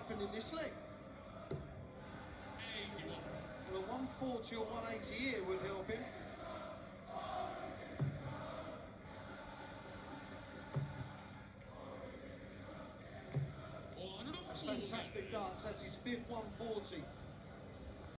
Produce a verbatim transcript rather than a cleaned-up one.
happened in this leg? eighty-one. Well, a one forty or one eighty here would help him. That's fantastic darts. That's his fifth one forty.